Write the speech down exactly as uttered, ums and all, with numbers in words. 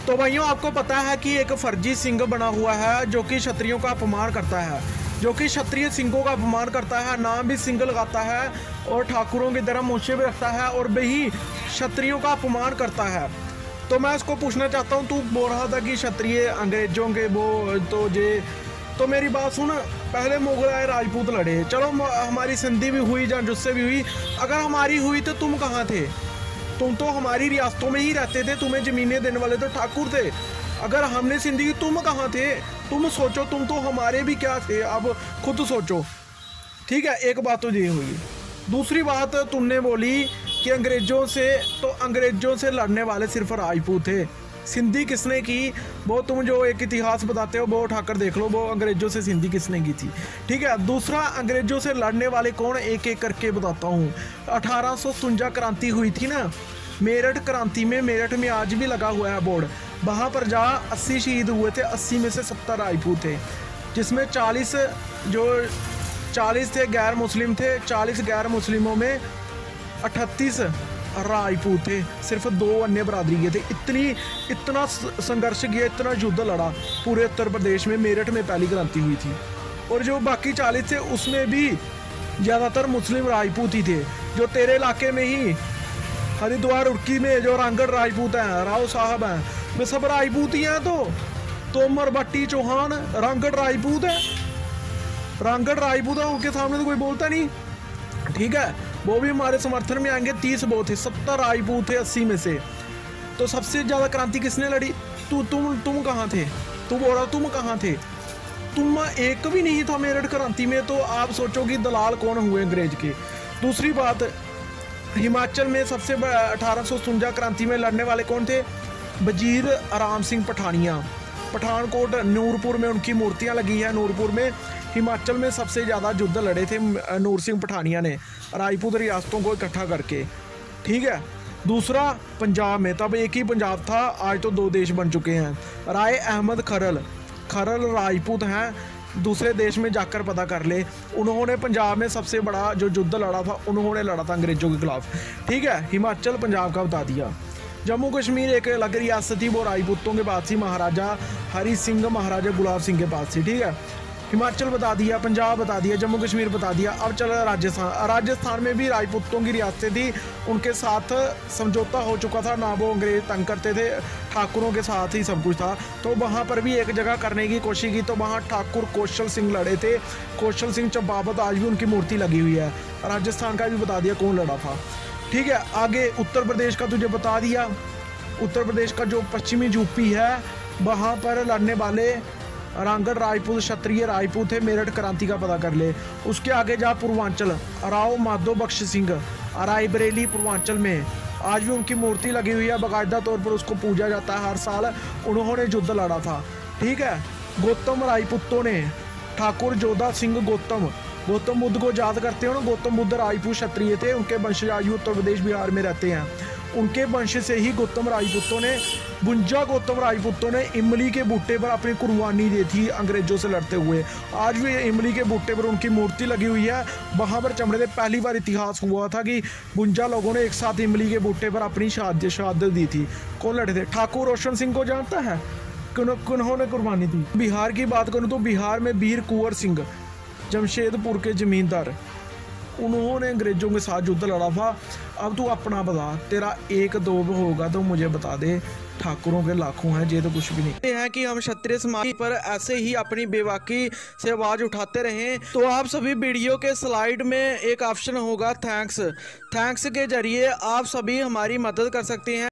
तो भाइयों, आपको पता है कि एक फर्जी सिंह बना हुआ है जो कि क्षत्रियों का अपमान करता है, जो कि क्षत्रिय सिंहों का अपमान करता है, नाम भी सिंह लगाता है और ठाकुरों की तरह मूछें भी रखता है और वही क्षत्रियों का अपमान करता है। तो मैं इसको पूछना चाहता हूँ, तू बोल रहा था कि क्षत्रिय अंग्रेजों के वो तो जे तो मेरी बात सुन, पहले मुगल आए, राजपूत लड़े, चलो हमारी संधि भी हुई या जुस्से भी हुई, अगर हमारी हुई तो तुम कहाँ थे? तुम तो हमारी रियासतों में ही रहते थे, तुम्हें ज़मीनें देने वाले तो ठाकुर थे। अगर हमने सिंधी की, तुम कहाँ थे? तुम सोचो, तुम तो हमारे भी क्या थे, अब खुद सोचो। ठीक है, एक बात तो ये हुई। दूसरी बात तुमने बोली कि अंग्रेज़ों से, तो अंग्रेज़ों से लड़ने वाले सिर्फ राजपूत थे। सिंधी किसने की? वो तुम जो एक इतिहास बताते हो वो उठाकर देख लो, वो अंग्रेज़ों से सिंधी किसने की थी। ठीक है, दूसरा, अंग्रेज़ों से लड़ने वाले कौन, एक एक करके बताता हूँ। अठारह सौ सतवंजा क्रांति हुई थी ना, मेरठ क्रांति में, मेरठ में आज भी लगा हुआ है बोर्ड, वहाँ पर जा अस्सी शहीद हुए थे, अस्सी में से सत्तर राजपूत थे, जिसमें चालीस जो चालीस थे गैर मुस्लिम थे, चालीस गैर मुस्लिमों में अठतीस राजपूत थे, सिर्फ दो अन्य बरादरी के थे। इतनी इतना संघर्ष किया, इतना युद्ध लड़ा पूरे उत्तर प्रदेश में, मेरठ में पहली क्रांति हुई थी। और जो बाकी चालीस थे उसमें भी ज़्यादातर मुस्लिम राजपूत ही थे। जो तेरे इलाके में ही हरिद्वार उड़की में जो रांगड़ राजपूत हैं, राव साहब हैं, वे सब राजपूत ही हैं। तो तोमर भट्टी चौहान रांगड़ राजपूत है, रांगड़ राजपूत है, उनके सामने तो कोई बोलता नहीं। ठीक है, वो भी हमारे समर्थन में आएंगे। तीस वो थे, सत्तर राजपूत थे अस्सी में से। तो सबसे ज़्यादा क्रांति किसने लड़ी? तू तुम तुम कहाँ थे? तू बोल रहा तुम कहाँ थे? तुम एक भी नहीं था मेरठ क्रांति में, तो आप सोचो कि दलाल कौन हुए अंग्रेज के। दूसरी बात, हिमाचल में सबसे अठारह सौ सतवंजा क्रांति में लड़ने वाले कौन थे? वजीर राम सिंह पठानिया। पठानकोट नूरपुर में उनकी मूर्तियां लगी हैं। नूरपुर में हिमाचल में सबसे ज़्यादा युद्ध लड़े थे नूर सिंह पठानिया ने, राजपूत रियासतों को इकट्ठा करके। ठीक है, दूसरा, पंजाब में, तब एक ही पंजाब था, आज तो दो देश बन चुके हैं। राय अहमद खरल, खरल राजपूत हैं, दूसरे देश में जाकर पता कर ले। उन्होंने पंजाब में सबसे बड़ा जो युद्ध लड़ा था, उन्होंने लड़ा था अंग्रेज़ों के खिलाफ। ठीक है, हिमाचल पंजाब का बता दिया। जम्मू कश्मीर एक अलग रियासत थी, वो राजपूतों के पास थी, महाराजा हरी सिंह, महाराजा गुलाब सिंह के पास थी। ठीक है, हिमाचल बता दिया, पंजाब बता दिया, जम्मू कश्मीर बता दिया। अब चला राजस्थान। राजस्थान में भी राजपूतों की रियासतें थी, उनके साथ समझौता हो चुका था, ना वो अंग्रेज तंग करते थे, ठाकुरों के साथ ही सब कुछ था। तो वहाँ पर भी एक जगह करने की कोशिश की, तो वहाँ ठाकुर कौशल सिंह लड़े थे। कौशल सिंह चंपावत, आज भी उनकी मूर्ति लगी हुई है। राजस्थान का भी बता दिया कौन लड़ा था। ठीक है, आगे उत्तर प्रदेश का तुझे बता दिया। उत्तर प्रदेश का जो पश्चिमी यूपी है, वहाँ पर लड़ने वाले रांगड़ राजपूत, क्षत्रिय राजपूत थे। मेरठ क्रांति का पता कर ले। उसके आगे जा पूर्वांचल, राव माधो बख्श सिंह, रायबरेली पूर्वांचल में, आज भी उनकी मूर्ति लगी हुई है, बाकायदा तौर पर उसको पूजा जाता है हर साल। उन्होंने युद्ध लड़ा था। ठीक है, गौतम राजपूतों ने, ठाकुर जोधा सिंह गौतम, गौतम बुद्ध को याद करते हो ना, गौतम बुद्ध राजपूत क्षत्रिय थे, उनके वंशज आज भी उत्तर प्रदेश बिहार में रहते हैं। उनके वंश से ही गौतम राजपूतों ने, बुंजा गौतम राजपूतों ने इमली के बूटे पर अपनी कुर्बानी दी थी अंग्रेजों से लड़ते हुए। आज भी इमली के बूटे पर उनकी मूर्ति लगी हुई है, वहाँ पर चमड़े थे। पहली बार इतिहास हुआ था कि बुंजा लोगों ने एक साथ इमली के बूटे पर अपनी शहादत शहादत दी थी। कौन लड़े थे? ठाकुर रोशन सिंह को जानता है, उन्होंने कुर्बानी दी। बिहार की बात करूँ तो बिहार में वीर कुंवर सिंह, जमशेदपुर के जमींदार, उन्होंने अंग्रेजों के साथ युद्ध लड़ा था। अब तू अपना बता, तेरा एक दो होगा तो मुझे बता दे। ठाकुरों के लाखों हैं, ये तो कुछ भी नहीं। ये है कि हम क्षत्रिय समाज पर ऐसे ही अपनी बेबाकी से आवाज़ उठाते रहें। तो आप सभी वीडियो के स्लाइड में एक ऑप्शन होगा थैंक्स, थैंक्स के जरिए आप सभी हमारी मदद कर सकते हैं।